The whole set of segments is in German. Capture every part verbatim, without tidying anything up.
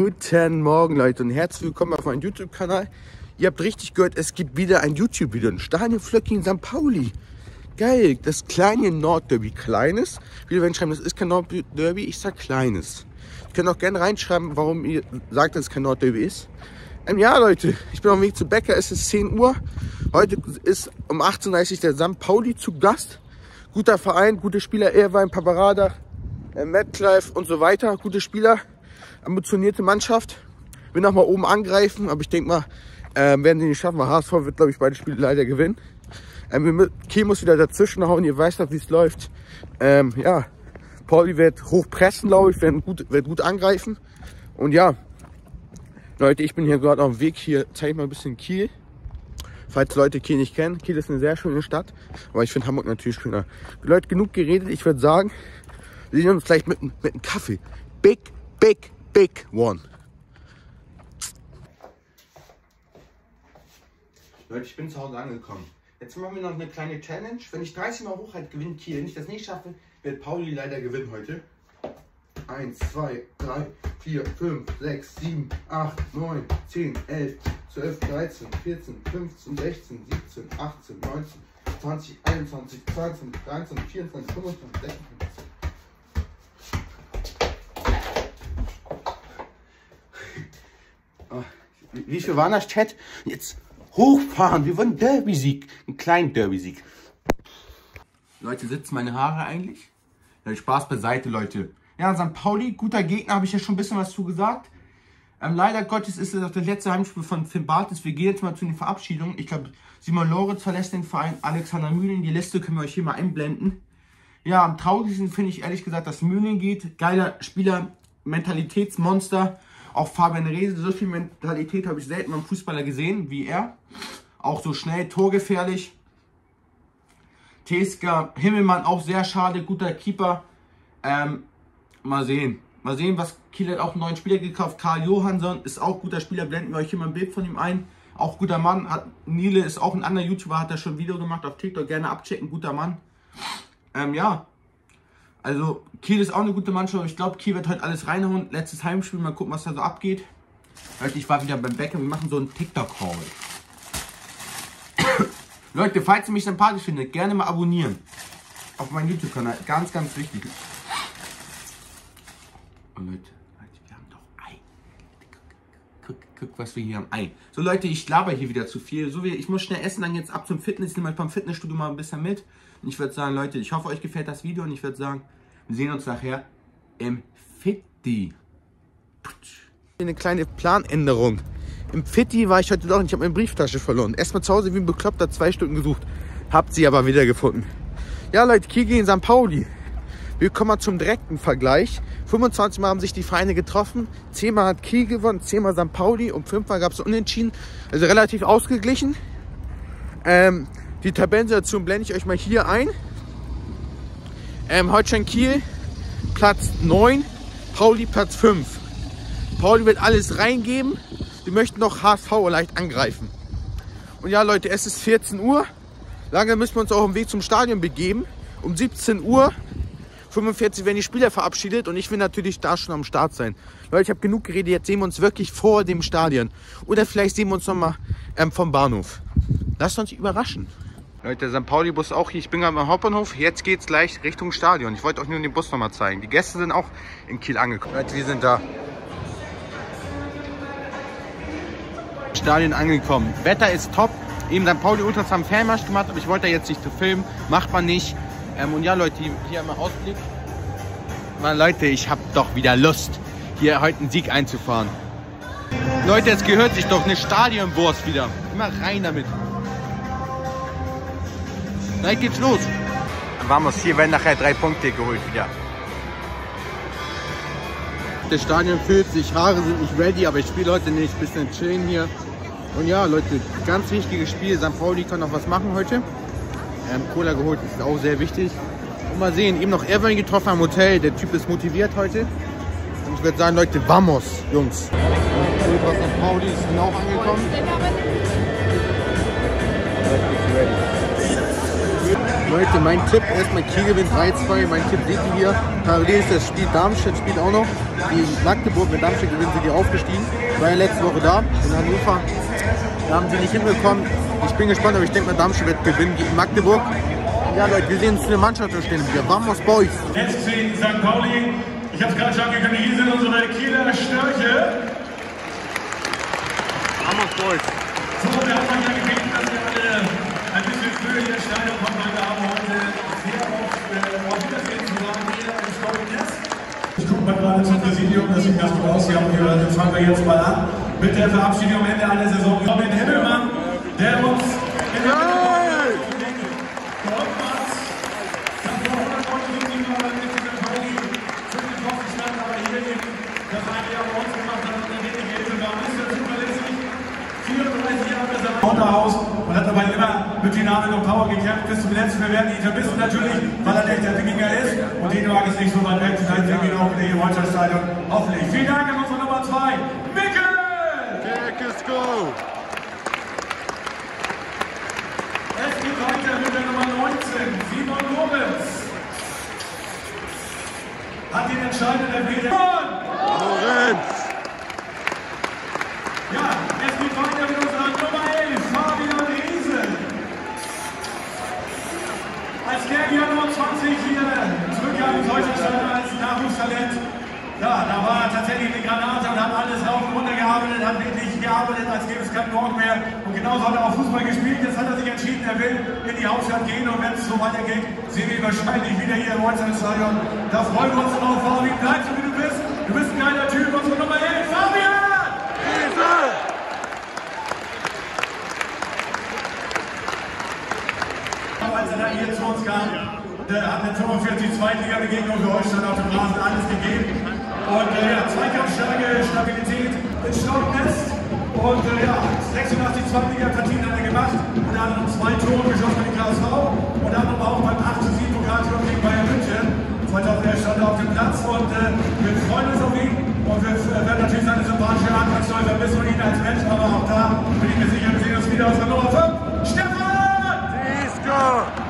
Guten Morgen, Leute, und herzlich willkommen auf meinem YouTube-Kanal. Ihr habt richtig gehört, es gibt wieder ein YouTube-Video. Ein Stadionvlog gegen Sankt Pauli. Geil, das kleine Nordderby. Kleines. Viele werden schreiben, das ist kein Nordderby. Ich sag kleines. Ihr könnt auch gerne reinschreiben, warum ihr sagt, dass es kein Nordderby ist. Ähm, ja, Leute, ich bin auf dem Weg zu Bäcker. Es ist zehn Uhr. Heute ist um achtzehn Uhr dreißig der Sankt Pauli zu Gast. Guter Verein, gute Spieler. Erwein, Paparada, äh, Metcalf und so weiter. Gute Spieler. Ambitionierte Mannschaft. Will noch mal oben angreifen, aber ich denke mal, äh, werden sie nicht schaffen. H S V wird, glaube ich, beide Spiele leider gewinnen. Ähm, Kiel muss wieder dazwischen hauen, ihr weißt doch, wie es läuft. Ähm, ja, Pauli wird hoch pressen, glaube ich, wird gut, wird gut angreifen. Und ja, Leute, ich bin hier gerade auf dem Weg. Hier zeige ich mal ein bisschen Kiel. Falls Leute Kiel nicht kennen. Kiel ist eine sehr schöne Stadt, aber ich finde Hamburg natürlich schöner. Leute, genug geredet. Ich würde sagen, wir sehen uns gleich mit, mit einem Kaffee. Big, big, big one. Leute, ich bin zu Hause angekommen. Jetzt machen wir noch eine kleine Challenge. Wenn ich dreißig Mal hochhalte, gewinnt Kiel. Wenn ich das nicht schaffe, wird Pauli leider gewinnen heute. eins, zwei, drei, vier, fünf, sechs, sieben, acht, neun, zehn, elf, zwölf, dreizehn, vierzehn, fünfzehn, sechzehn, siebzehn, achtzehn, neunzehn, zwanzig, einundzwanzig, zweiundzwanzig, dreiundzwanzig, vierundzwanzig, fünfundzwanzig, sechsundzwanzig. Oh, wie viel waren das, Chat? Jetzt hochfahren. Wir wollen Derby-Sieg. Einen kleinen Derby-Sieg. Leute, sitzen meine Haare eigentlich? Ja, Spaß beiseite, Leute. Ja, Sankt Pauli, guter Gegner, habe ich ja schon ein bisschen was zu gesagt. Ähm, leider Gottes ist es auch das letzte Heimspiel von Finn Bartels. Wir gehen jetzt mal zu den Verabschiedungen. Ich glaube, Simon Loritz verlässt den Verein, Alexander Mühlen. Die Liste können wir euch hier mal einblenden. Ja, am traurigsten finde ich ehrlich gesagt, dass Mühlen geht. Geiler Spieler, Mentalitätsmonster. Auch Fabian Reese, so viel Mentalität habe ich selten beim Fußballer gesehen wie er. Auch so schnell, torgefährlich. Teska, Himmelmann, auch sehr schade, guter Keeper. Ähm, mal sehen. Mal sehen, was Kiel hat auch einen neuen Spieler gekauft. Karl Johansson ist auch guter Spieler, blenden wir euch hier mal ein Bild von ihm ein. Auch guter Mann. Hat, Nile ist auch ein anderer YouTuber, hat da schon ein Video gemacht auf TikTok. Gerne abchecken, guter Mann. Ähm, ja. Also, Kiel ist auch eine gute Mannschaft. Ich glaube, Kiel wird heute alles reinhauen. Letztes Heimspiel, mal gucken, was da so abgeht. Leute, ich war wieder beim Bäcker. Wir machen so einen TikTok-Haul. Leute, falls ihr mich sympathisch findet, gerne mal abonnieren. Auf meinem YouTube-Kanal. Ganz, ganz wichtig. Und Leute, wir haben doch Ei. Guck, guck, was wir hier haben. Ei. So, Leute, ich laber hier wieder zu viel. So wie, ich muss schnell essen, dann jetzt ab zum Fitness. Ich nehme euch beim Fitnessstudio mal ein bisschen mit. Und ich würde sagen, Leute, ich hoffe, euch gefällt das Video. Und ich würde sagen, wir sehen uns nachher im Fitti. Eine kleine Planänderung. Im Fitti war ich heute doch und ich habe meine Brieftasche verloren. Erstmal zu Hause wie ein Bekloppter zwei Stunden gesucht. Habt sie aber wieder gefunden. Ja, Leute, Kiel gegen Sankt Pauli. Wir kommen mal zum direkten Vergleich. fünfundzwanzig Mal haben sich die Vereine getroffen. zehn Mal hat Kiel gewonnen, zehn Mal Sankt Pauli und fünf Mal gab es Unentschieden. Also relativ ausgeglichen. Ähm, die Tabellensituation blende ich euch mal hier ein. Ähm, Holstein Kiel Platz neun, Pauli Platz fünf. Pauli wird alles reingeben. Wir möchten noch H S V leicht angreifen. Und ja, Leute, es ist vierzehn Uhr. Lange müssen wir uns auch auf den Weg zum Stadion begeben. Um siebzehn Uhr fünfundvierzig werden die Spieler verabschiedet und ich will natürlich da schon am Start sein. Leute, ich habe genug geredet, jetzt sehen wir uns wirklich vor dem Stadion. Oder vielleicht sehen wir uns nochmal ähm, vom Bahnhof. Lasst uns überraschen. Leute, der Sankt Pauli-Bus auch hier. Ich bin gerade am Hauptbahnhof. Jetzt geht es gleich Richtung Stadion. Ich wollte euch nur den Bus nochmal zeigen. Die Gäste sind auch in Kiel angekommen. Leute, wir sind da. Stadion angekommen. Wetter ist top. Eben Sankt Pauli-Ultras haben Fanmarsch gemacht, aber ich wollte da jetzt nicht zu filmen. Macht man nicht. Ähm, und ja, Leute, hier einmal Ausblick. Mal, Leute, ich habe doch wieder Lust, hier heute einen Sieg einzufahren. Leute, es gehört sich doch eine Stadionwurst wieder. Immer rein damit. Gleich geht's los. Vamos, hier werden nachher drei Punkte geholt wieder. Das Stadion füllt sich, Haare sind nicht ready, aber ich spiele heute nicht. Bisschen chillen hier. Und ja, Leute, ganz wichtiges Spiel. Sankt Pauli kann noch was machen heute. Ähm, Cola geholt ist auch sehr wichtig. Und mal sehen, eben noch Erwin getroffen am Hotel. Der Typ ist motiviert heute. Und ich würde sagen, Leute, vamos, Jungs. Ultras Sankt Pauli sind auch angekommen. Leute, mein Tipp, erstmal Kiel gewinnt drei zwei, mein Tipp seht ihr hier. Parallel ist das Spiel Darmstadt spielt auch noch. Die Magdeburg mit Darmstadt gewinnen, sind die aufgestiegen. Ich war ja letzte Woche da in Hannover. Da haben sie nicht hinbekommen. Ich bin gespannt, aber ich denke mal, Darmstadt wird gewinnen gegen Magdeburg. Ja Leute, wir sehen uns in der Mannschaft stehen wieder. Vamos Boys! Jetzt sehen Sankt Pauli. Ich habe es gerade schon angekündigt, hier sind unsere Kieler Störche. Vamos Boys! So, wir haben euch ja gebeten, dass ihr alle ein bisschen früher hier ins Stadion kommt. Heute Abend heute sehr auf, äh, auf Wiedersehen zu sagen, hier im Stadion. Ich gucke mal gerade zum Präsidium, das sieht ganz gut aus. Hier haben wir, also fangen wir jetzt mal an mit der Verabschiedung am Ende einer Saison. Robin Himmelmann, der uns in der Hey! geholfen hat. Das war hundertneunundsiebzig Mal mit dieser Pauli für den Kopf stand, aber hier eben das eine Jahr bei uns gemacht hat und dann wenig Hilfe war. Ist ja zuverlässig. vierunddreißig Jahre ist er im Unterhaus und hat dabei immer mit Dynamik und Power gekämpft bis zum letzten. Wir werden ihn vermissen natürlich, weil er der echte Wikinger ist und den mag es nicht so weit weg. Vielleicht sehen wir ihn auch wieder hier im Holsteinstadion. Hoffentlich. Vielen Dank an unsere Nummer zwei, Mikkel! Let's go! Es geht weiter mit der Nummer neunzehn, Simon Lorenz. Hat den entscheidenden Elfmeter. Lorenz! Ja, es geht weiter mit unserer Nummer elf, Fabian Riese. Als der hier Nummer zwanzig hier zurückkam ins Holsteinstadion als Nachwuchstalent. Ja, da war er tatsächlich eine Granate und hat alles rauf und runter gearbeitet, hat wirklich gearbeitet, als gäbe es keinen Morgen mehr. Und genauso hat er auch Fußball gespielt. Jetzt hat er sich entschieden, er will in die Hauptstadt gehen. Und wenn es so weitergeht, sehen wir ihn wahrscheinlich wieder hier im Holsteinstadion. Da freuen wir uns drauf, Fabian. Bleib so wie du bist. Du bist ein geiler Typ. Unsere Nummer elf, Fabian! Riese! Als er dann hier zu uns kam, der hat eine fünfundvierzig Zweitliga-Begegnung für Holstein auf dem Rasen alles gegeben. Und äh, ja, Zweikampfstärke, Stabilität, in Staubnest. Und äh, ja, sechsundachtzig Zweitliga-Partien hat er gemacht. Und dann noch zwei Tore geschossen für die K S V. Und dann aber auch beim acht zu sieben Pokalspiel gegen Bayern München. zweitausendelf stand er auf dem Platz. Und äh, wir freuen uns auf ihn. Und wir äh, werden natürlich seine sympathische Art ganz doll vermissen und ihn als Mensch. Aber auch da bin ich mir sicher, wir sehen uns wieder aus der Nummer fünf. Stefan! Disco!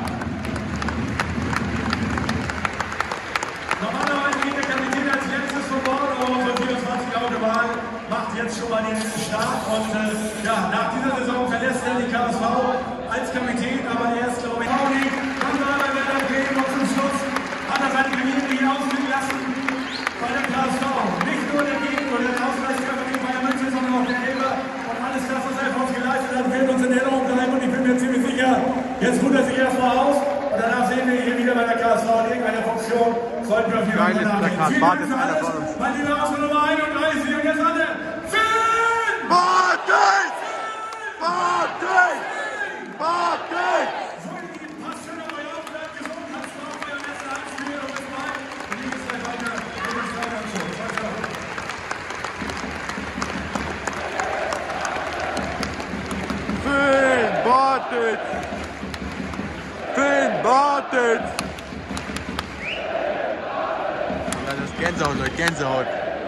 Normalerweise geht der Kapitän als letztes von Bord, aber unsere vierundzwanzig Autobahn macht jetzt schon mal den Start. Und äh, ja, nach dieser Saison verlässt er die K S V als Kapitän, aber er ist, glaube ich, auch nicht. Dann soll er wieder gehen und zum Schluss hat er seine Karriere hier ausgehen lassen bei der K S V. Nicht nur der Gegner oder der Ausgleichskämpfer gegen Bayern München, sondern auch der Elber. Und alles das, was er für uns geleistet hat, wird uns in Erinnerung bleiben. Und ich bin mir ziemlich sicher, jetzt ruht er sich erstmal aus. Und danach sehen wir ihn hier wieder bei der K S V in irgendeiner Funktion. Sollten wir auf jeden Fall nachdenken. Vielen Dank für alles. Mein lieber Ausgabe Nummer einunddreißig und jetzt alle. Finn! Bartels! Bartels! Bartels! Passt schön auf euch auf, bleibt gesund, passt auf euer letztes Heimspiel und bis bald. Und hier geht's gleich weiter mit dem Stadion-Show. Ciao, ciao. Finn Bartels! Finn Bartels! Ja, das ist Gänsehaut, Leute, Gänsehaut.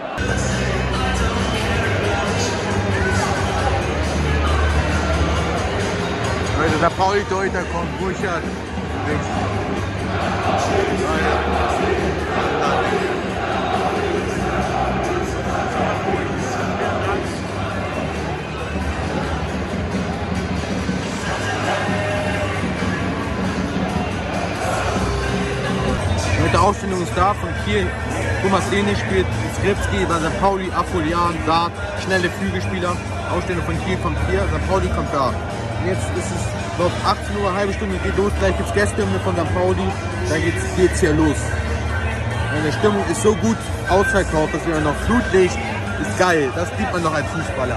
Leute, der Pauli-Torhüter kommt, Burchard. Links. Mit der Aufstellung ist da von Kiel. Thomas Lehne spielt, Skripski, bei Sankt Pauli, Afolian, Dart, schnelle Flügelspieler. Ausstellung von Kiel kommt hier, Sankt Pauli kommt da. Jetzt ist es, glaube achtzehn Uhr, eine halbe Stunde geht los. Gleich gibt es Gästehymne von Sankt Pauli. Dann geht's, geht's hier los. Und die Stimmung ist so gut ausverkauft, dass wir noch Flutlicht ist geil. Das liebt man noch als Fußballer.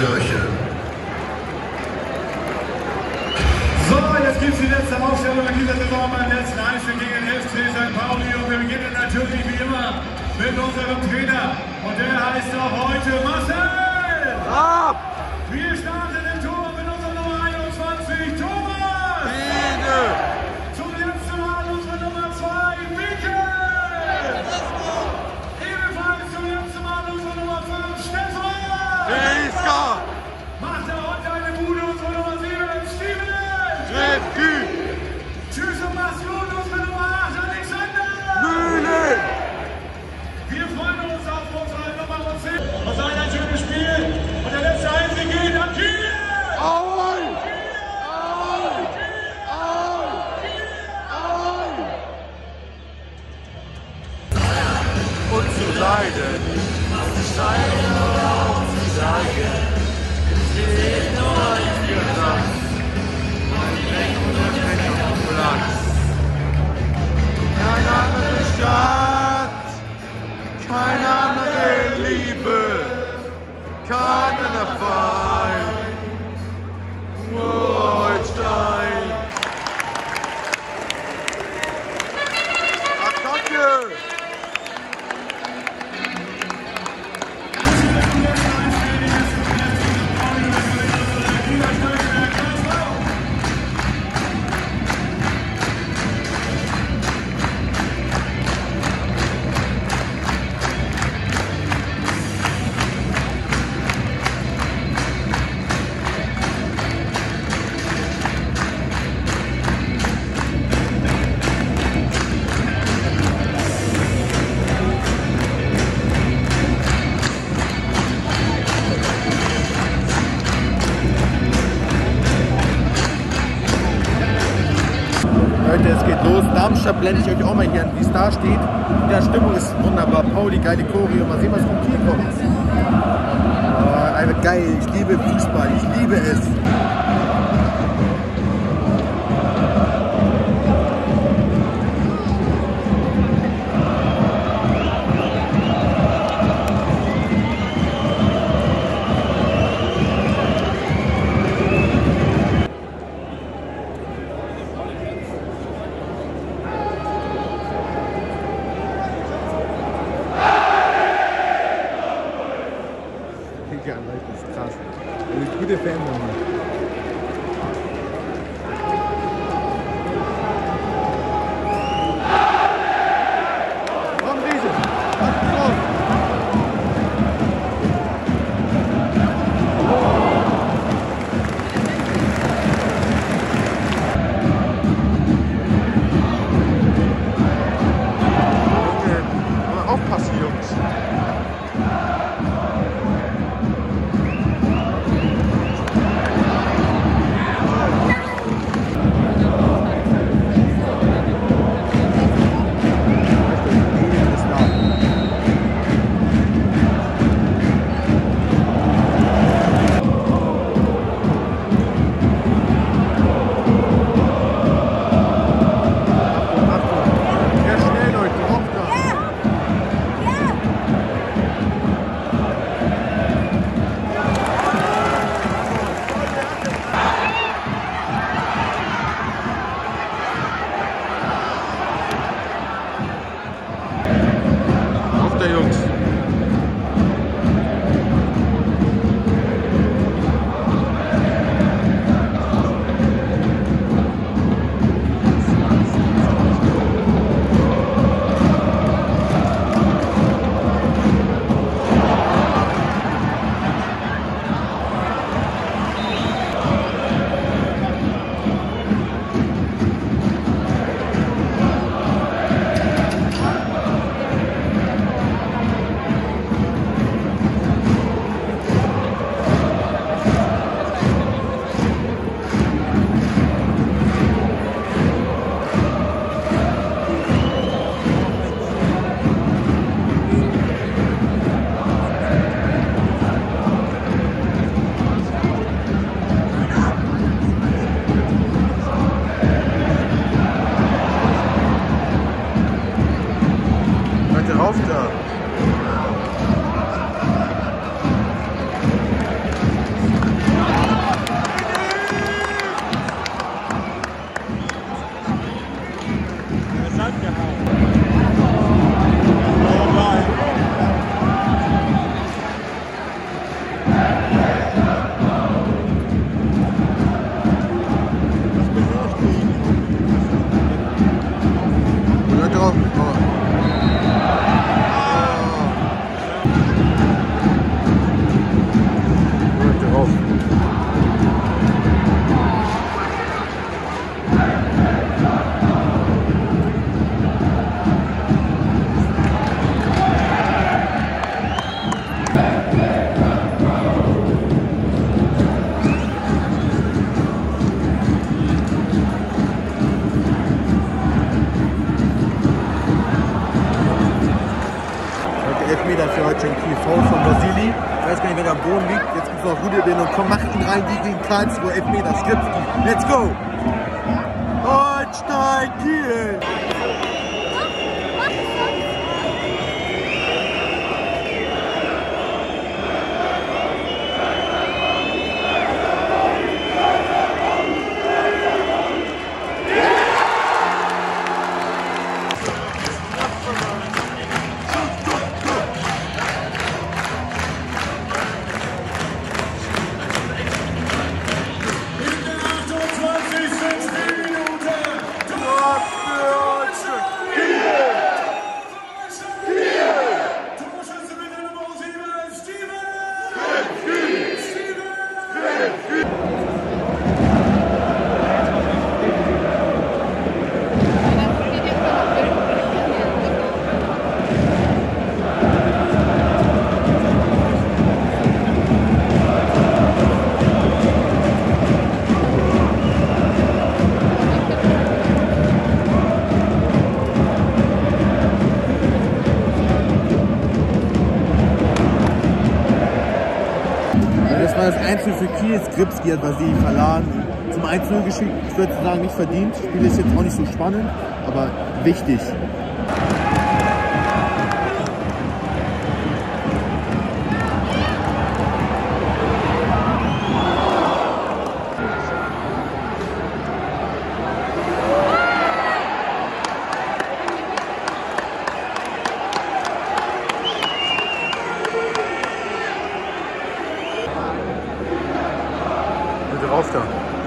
Kirche. So, jetzt gibt es die letzte Aufstellung in dieser Saison beim letzten Heimspiel gegen den F C Sankt Pauli. Und wir beginnen natürlich wie immer mit unserem Trainer. Und der heißt auch heute Marcel. Ab! Wir starten im Tor mit unserer Nummer einundzwanzig, Thomas. Biene! Zum letzten Mal unsere Nummer zwei, Mikkel. Ebenfalls zum letzten Mal unsere Nummer fünf, Stefan. Riska! Macht er heute eine Bude, unsere Nummer sieben, Steven. Redkü! Tschüss und mach's gut, unsere Nummer acht, Alexander. Mühlen! Wir freuen uns auf unsere Nummer zehn. Was ein ein schönes Spiel. Und der letzte Einzel geht an Kiel. Aul! Aul! Aul! Aul! Und zu leiden. Scheine aufzusteigen. Wir sehen nur ein Gras. Keine andere Stadt, keine andere Liebe, kein anderer Verein, nur Holstein. Attacke! Leute, es geht los. Darmstadt blende ich euch auch mal hier an, wie es da steht. Ja, Stimmung ist wunderbar. Pauli, geile Choreo. Mal sehen, was von Kiel kommt. Oh, einfach geil. Ich liebe Fußball. Ich liebe es. Ja, das ist krass. Das ist gute Fernwärme. Komm, Riese! Komm, drauf! Junge, aufpassen, Jungs! Elfmeter für heute in Kiel. Foul von Vasili. Ich weiß gar nicht, wer da am Boden liegt. Jetzt gibt es noch Rudelbindung. Komm, mach ihn rein, die gegen Karlsruhe. Elfmeter, Skripski. Let's go! Holstein Kiel! Das war das eins null für Kiel. Skripski hat Vasili verladen. Zum eins null geschickt. Ich würde sagen, nicht verdient. Das Spiel ist jetzt auch nicht so spannend, aber wichtig. Rauf da.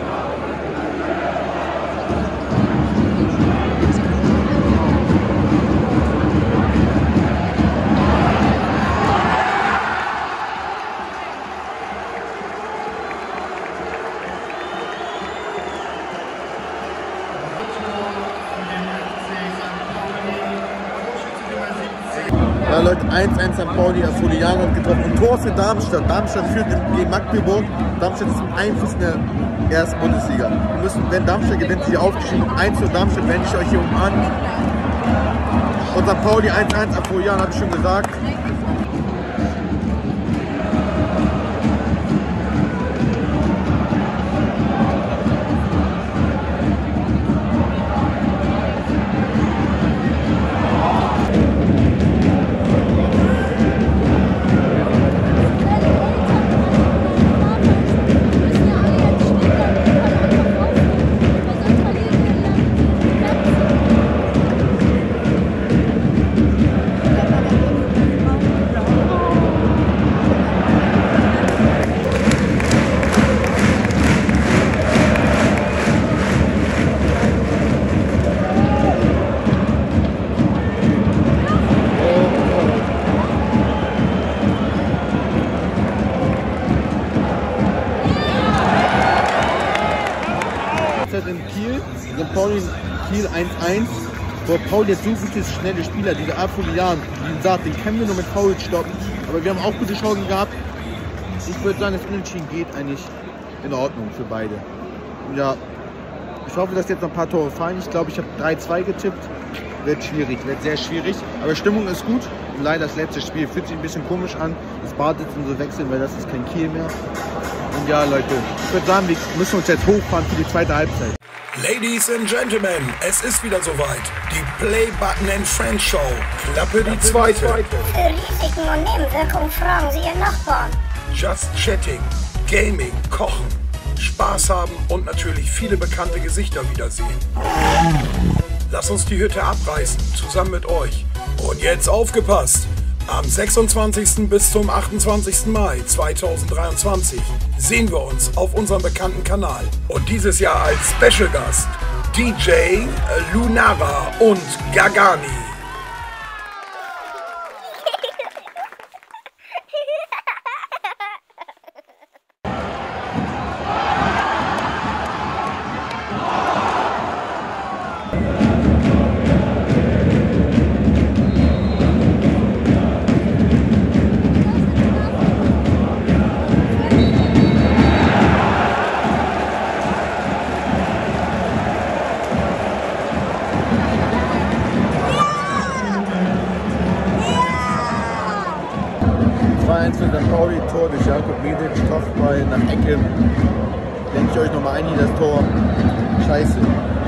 Ja, Leute, eins eins Sankt Pauli, Afolianer hat getroffen. Und Tor für Darmstadt. Darmstadt führt gegen Magdeburg. Darmstadt ist im Einfluss in der ersten Bundesliga. Wir müssen, wenn Darmstadt gewinnt, sie aufgestiegen. eins zu Darmstadt wende ich euch hier um an. Und Sankt Pauli eins eins, Afolianer, habe ich schon gesagt. In Kiel, Sankt Pauli Kiel eins eins. Wo Pauli jetzt so gute, schnelle Spieler, diese Afolianer, wie gesagt, den können wir nur mit Foul stoppen. Aber wir haben auch gute Chancen gehabt. Ich würde sagen, das Unentschieden geht eigentlich in Ordnung für beide. Ja, ich hoffe, dass jetzt noch ein paar Tore fallen. Ich glaube, ich habe drei zwei getippt. Wird schwierig, wird sehr schwierig. Aber Stimmung ist gut. Und leider das letzte Spiel fühlt sich ein bisschen komisch an. Das Bad jetzt so wechseln, weil das ist kein Kiel mehr. Und ja, Leute, ich würde sagen, wir müssen uns jetzt hochfahren für die zweite Halbzeit. Ladies and Gentlemen, es ist wieder soweit. Die Play Button and Friends Show. Klappe die zweite. Für Risiken und Nebenwirkungen fragen Sie Ihren Nachbarn. Just Chatting, Gaming, Kochen, Spaß haben und natürlich viele bekannte Gesichter wiedersehen. Lass uns die Hütte abreißen, zusammen mit euch. Und jetzt aufgepasst! Am sechsundzwanzigsten bis zum achtundzwanzigsten Mai zweitausenddreiundzwanzig sehen wir uns auf unserem bekannten Kanal. Und dieses Jahr als Special Gast D J Lunara und Gagani. Pauli, Tor durch Jakob Medic, Kopfball nach Ecke. Denke ich euch nochmal ein, hier das Tor. Scheiße.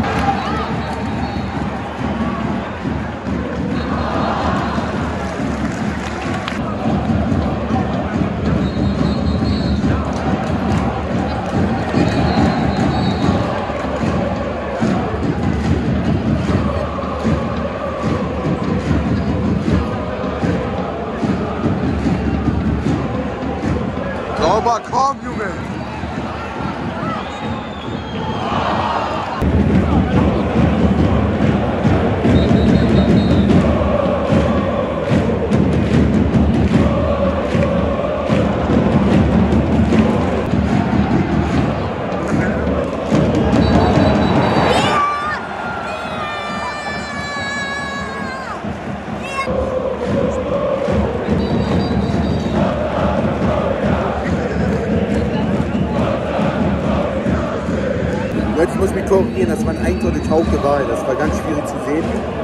Sauber, komm, Junge! Leute, ich muss mich korrigieren, das war ein Eigentor durch Hauke Wahl. Das war ganz schwierig zu sehen.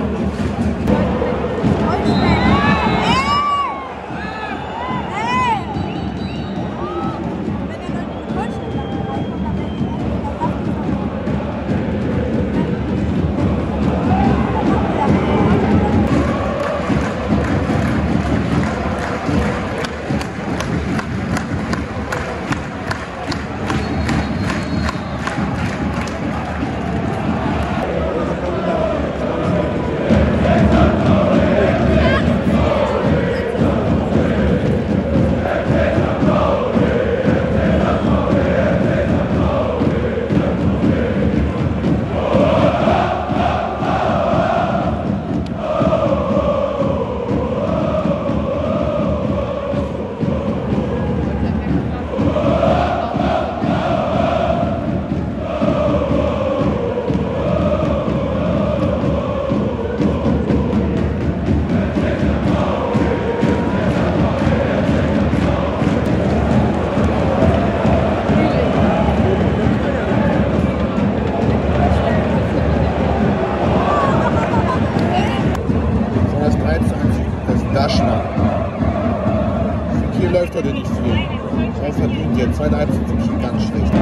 Hier läuft heute nicht viel. Das verdient jetzt. Zweite Halbzeit sind schon ganz schlecht.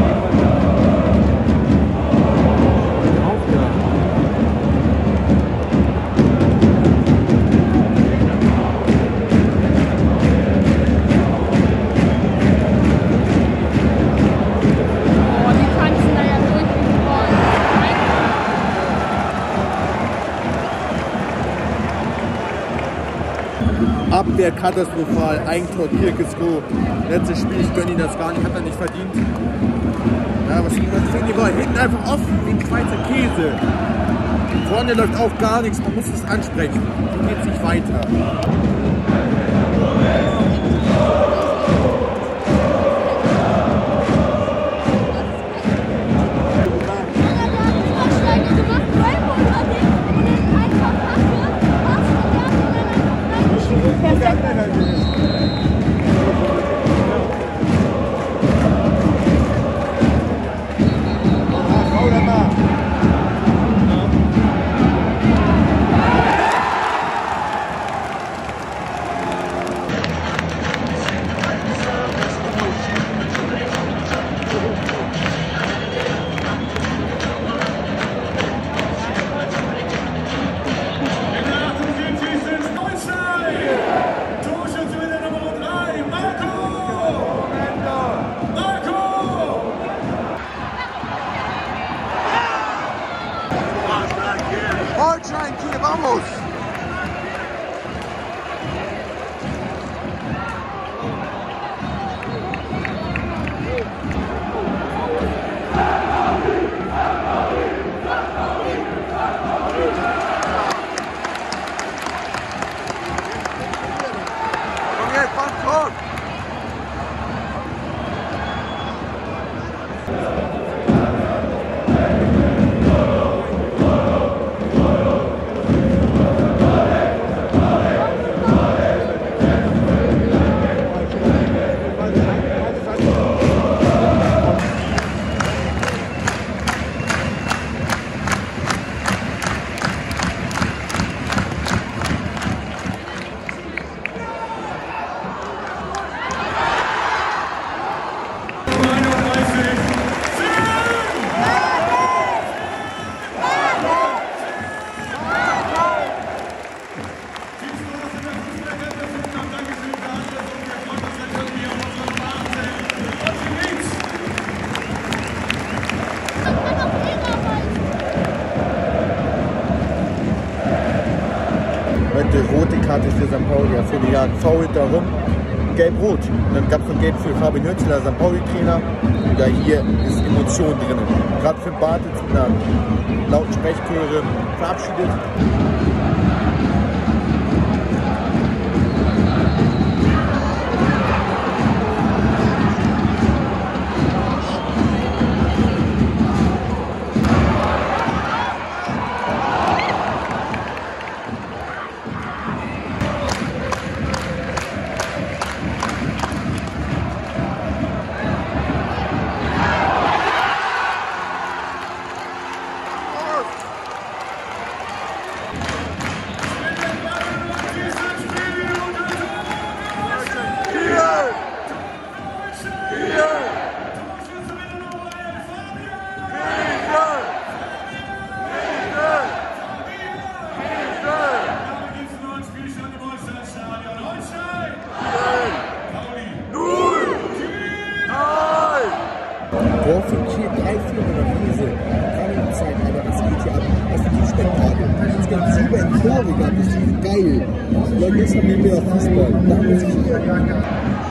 Abwehr katastrophal, Eigentor Kirkesko. Letztes Spiel, ich gönne ihn das gar nicht, hat er nicht verdient. Ja, was kriegen die Leute? Hinten einfach offen, wie ein Schweizer Käse. Vorne läuft auch gar nichts, man muss es ansprechen. So geht es nicht weiter. Kartis für Sankt Pauli, ja, vor den Jahren fault da rum, gelb-rot. Und dann gab es noch gelb für Fabian Hünzler, Sankt Pauli-Trainer. Und da hier ist Emotion drin. Gerade für Bartels mit einer lauten Sprechchöre verabschiedet. Dorfing hier drei vier oder Wiese. Keine Zeit, aber das geht hier ab. Das ist ein Spektakel. Es gibt super in Tore gehabt, das ist geil. Leute, jetzt haben wir wieder Fußball. Da haben wir es hier.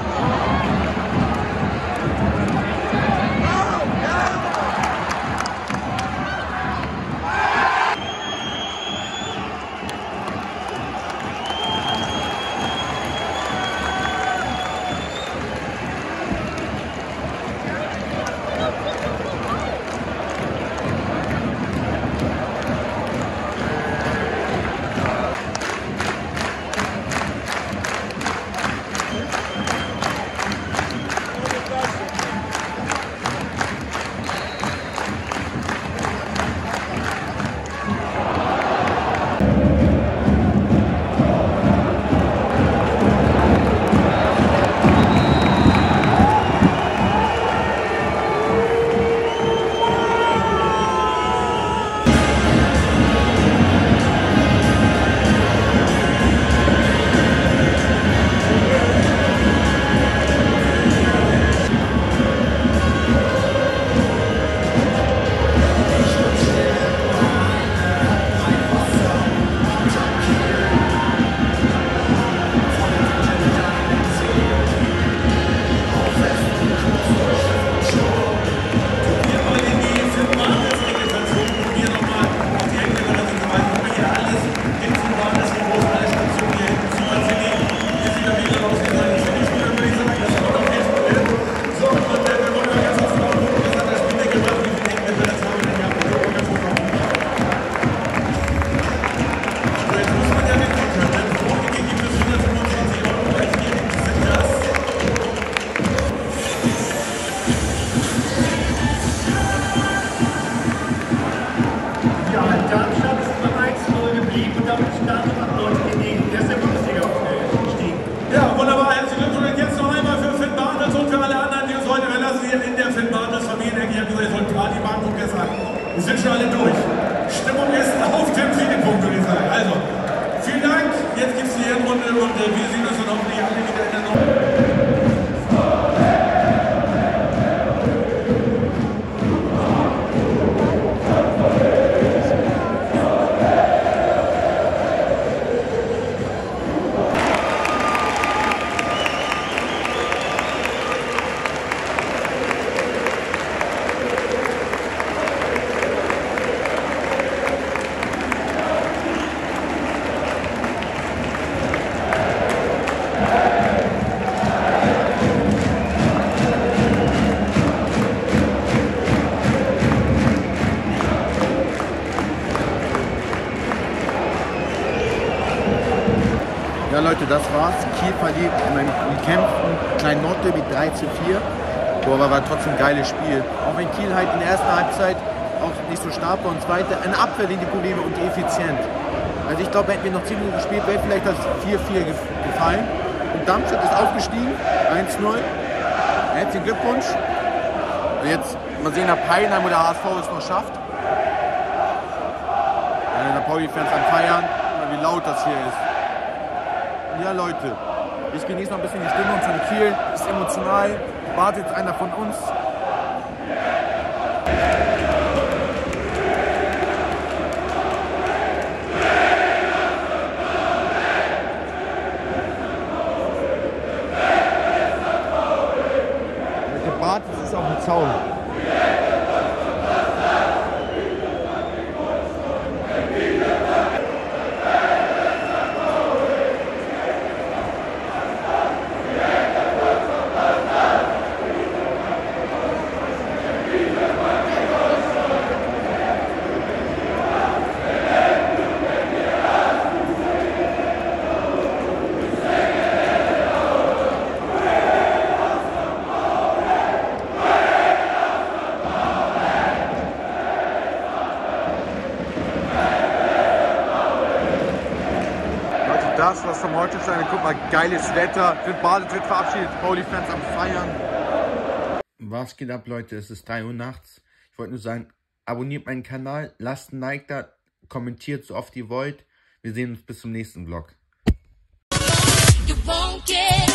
Wir sind schon alle durch. Stimmung ist auf dem Trainingspunkt, würde ich sagen. Also, vielen Dank. Jetzt gibt es die Ehrenrunde und äh, wir sehen uns dann hoffentlich alle wieder in der Nummer. Ja Leute, das war's. Kiel verliert in einem umkämpften kleinen Nordderby drei zu vier. Boah, aber war trotzdem ein geiles Spiel. Auch wenn Kiel halt in der ersten Halbzeit auch nicht so stark war und zweite, eine Abwehr die Probleme und effizient. Also ich glaube, hätten wir noch zehn Minuten gespielt, wäre vielleicht das vier vier gefallen. Und Darmstadt ist aufgestiegen, eins null. Herzlichen Glückwunsch. Und jetzt mal sehen, ob Heidenheim oder H S V es noch schafft. Ja, der Pauli-Fans am Feiern, wie laut das hier ist. Ja Leute, ich genieße noch ein bisschen die Stimmung von Kiel, ist emotional, wartet jetzt einer von uns. Bartels ist auf dem Zaun. Das, was vom heute steht, guck mal, geiles Wetter. Wird Bartels wird verabschiedet, Pauli-Fans am Feiern. Was geht ab, Leute? Es ist drei Uhr nachts. Ich wollte nur sagen, abonniert meinen Kanal, lasst ein Like da, kommentiert so oft ihr wollt. Wir sehen uns bis zum nächsten Vlog. You won't get